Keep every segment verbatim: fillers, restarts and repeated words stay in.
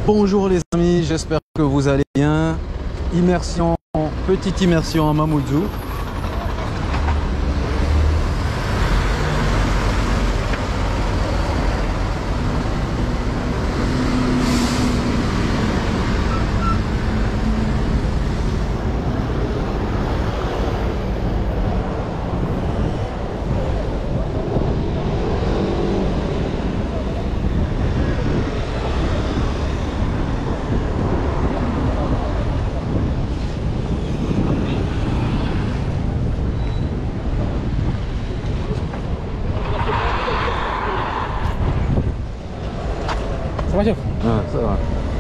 Bonjour les amis, j'espère que vous allez bien. Immersion, petite immersion à Mamoudzou. Ça va, chef? Ah, ça va.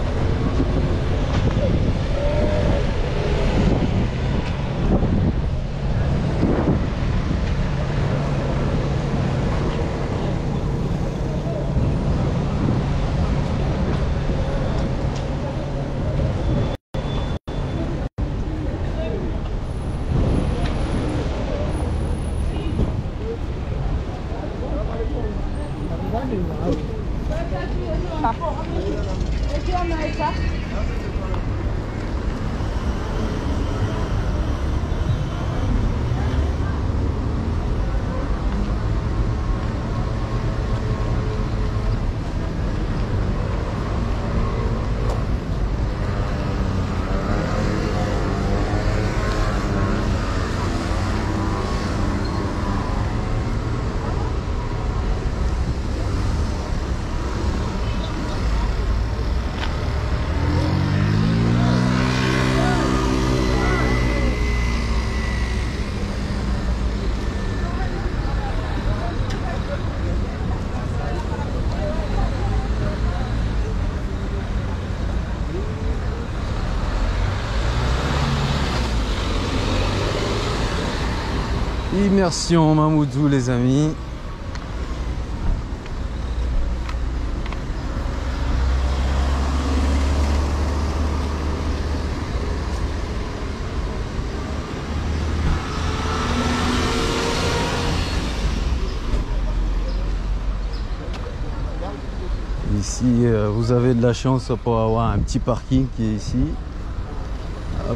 Immersion Mamoudzou les amis. Ici euh, vous avez de la chance pour avoir un petit parking qui est ici. Hop.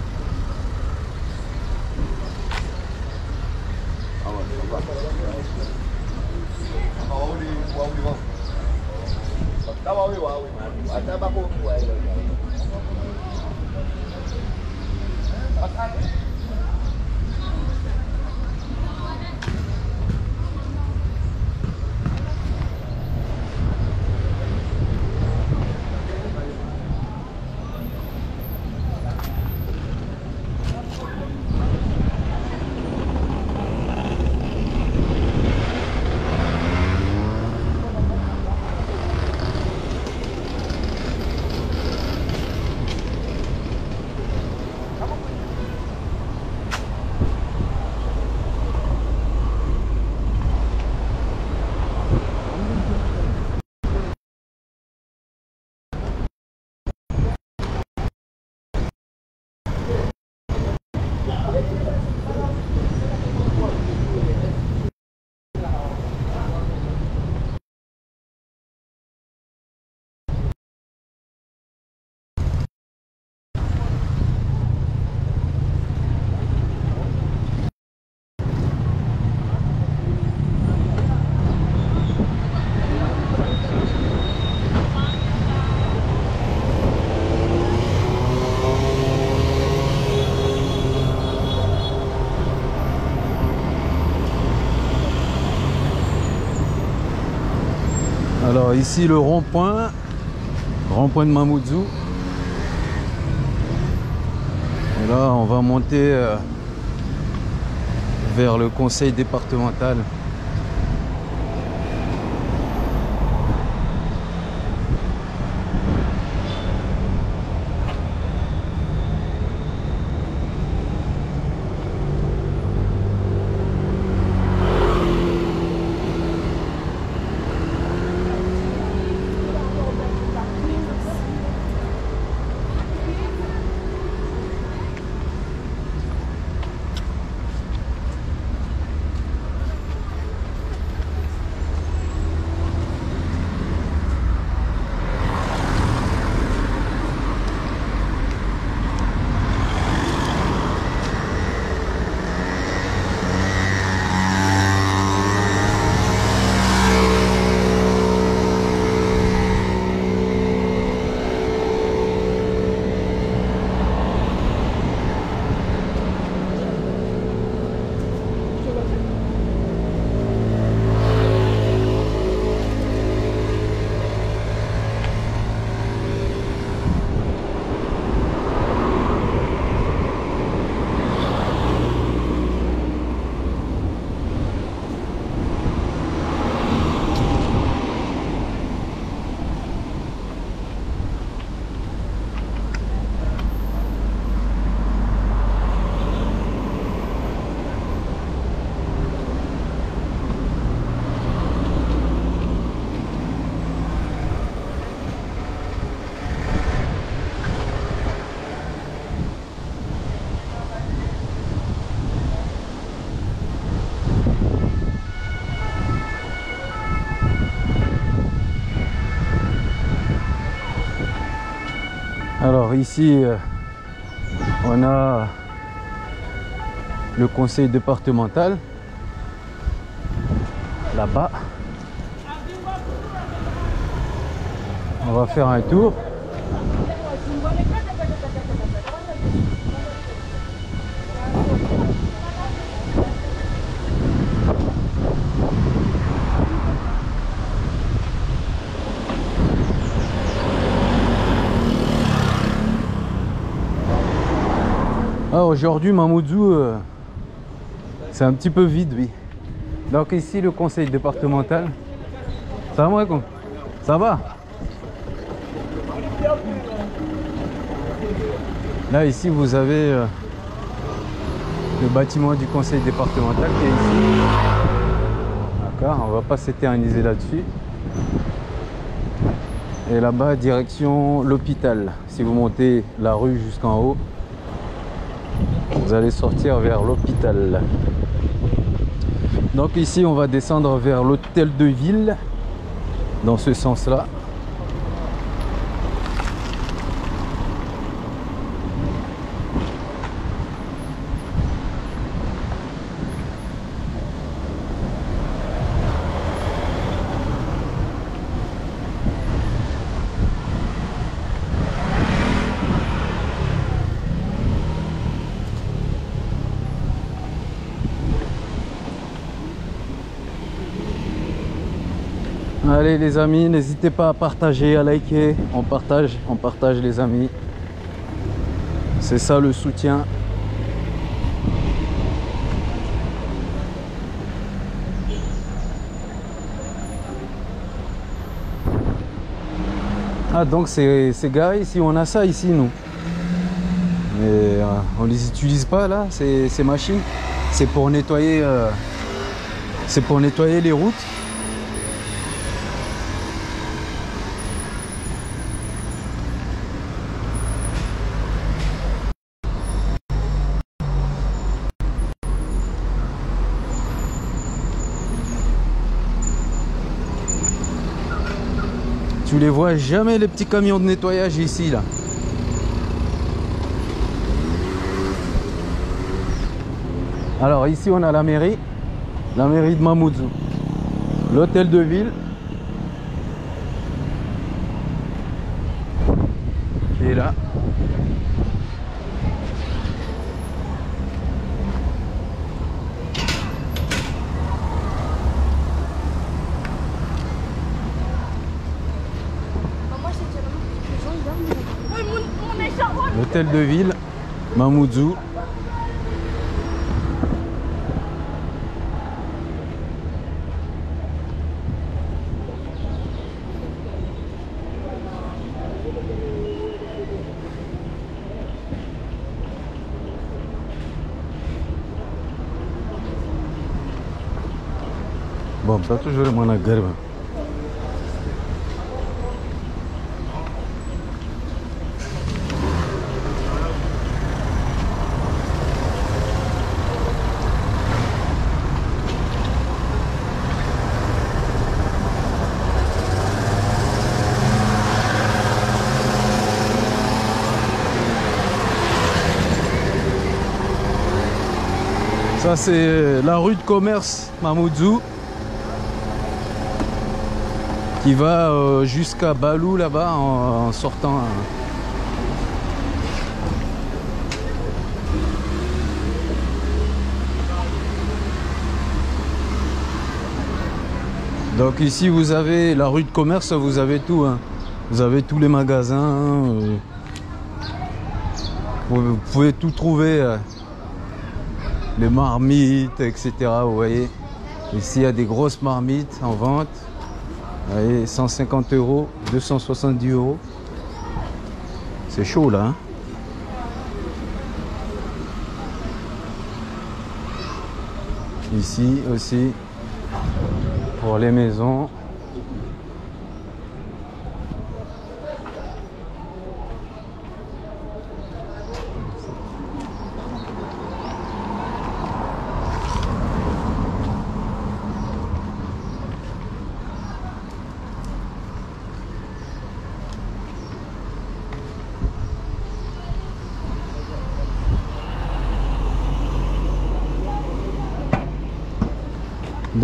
Alors ici le rond-point, rond-point de Mamoudzou. Et là on va monter euh, vers le conseil départemental. ici, euh, on a le conseil départemental, là-bas. On va faire un tour. Ah, aujourd'hui, Mamoudzou, euh, c'est un petit peu vide, oui. Donc ici, le conseil départemental. Salam alaikum. Ça va? Là, ici, vous avez euh, le bâtiment du conseil départemental qui est ici. D'accord, on va pas s'éterniser là-dessus. Et là-bas, direction l'hôpital. Si vous montez la rue jusqu'en haut, vous allez sortir vers l'hôpital. Donc ici, on va descendre vers l'hôtel de ville, dans ce sens-là. Allez les amis, n'hésitez pas à partager, à liker. On partage, on partage les amis. C'est ça le soutien. Ah donc c'est garé ici, on a ça ici nous. Mais euh, on les utilise pas là, ces, ces machines. C'est pour nettoyer, euh, c'est pour nettoyer les routes. Tu les vois jamais les petits camions de nettoyage ici là. Alors ici on a la mairie, la mairie de Mamoudzou, l'hôtel de ville qui est là. L'hôtel de ville, Mamoudzou. Bon, ça toujours le moins à garbe. Ça c'est la rue de commerce Mamoudzou qui va euh, jusqu'à Balou là-bas en, en sortant. Donc ici vous avez la rue de commerce, vous avez tout, hein. Vous avez tous les magasins, euh, vous pouvez tout trouver. Euh, les marmites, et cetera. Vous voyez, ici il y a des grosses marmites en vente. Vous voyez, cent cinquante euros, deux cent soixante-dix euros. C'est chaud là, hein. Ici aussi, pour les maisons.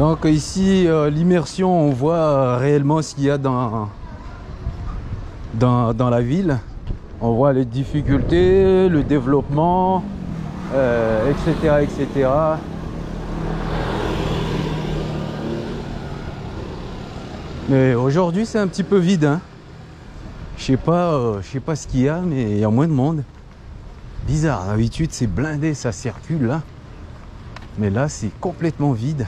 Donc ici, euh, l'immersion, on voit euh, réellement ce qu'il y a dans, dans, dans la ville. On voit les difficultés, le développement, euh, et cetera, et cetera. Mais aujourd'hui, c'est un petit peu vide, hein. Je sais pas, euh, je sais pas ce qu'il y a, mais il y a moins de monde. Bizarre, d'habitude c'est blindé, ça circule là. Mais là, c'est complètement vide.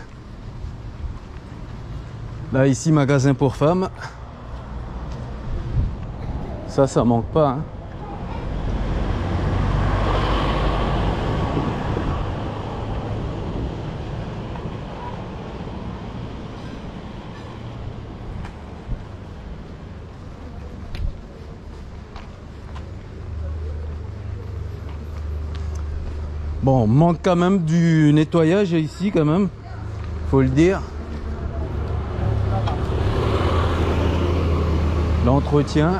Là, ici, magasin pour femmes. Ça, ça manque pas, hein. Bon, manque quand même du nettoyage ici, quand même, faut le dire. L'entretien.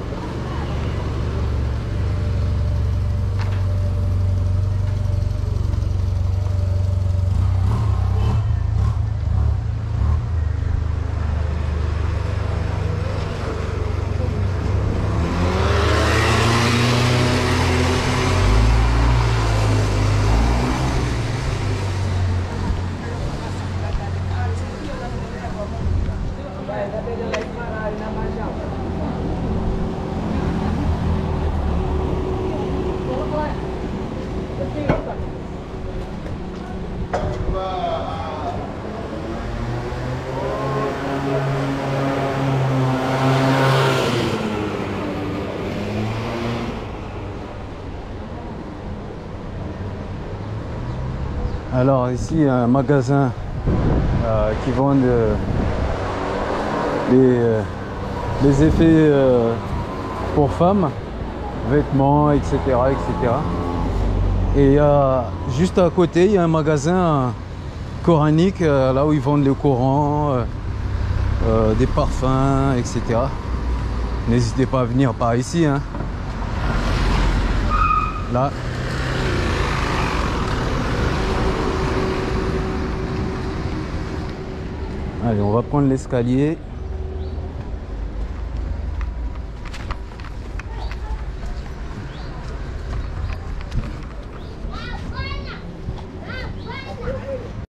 Alors ici, un magasin euh, qui vend euh, les, euh, les effets euh, pour femmes, vêtements, et cetera, et cetera. Et euh, juste à côté, il y a un magasin euh, coranique, euh, là où ils vendent le Coran, euh, euh, des parfums, et cetera. N'hésitez pas à venir par ici, hein. Là. Allez, on va prendre l'escalier.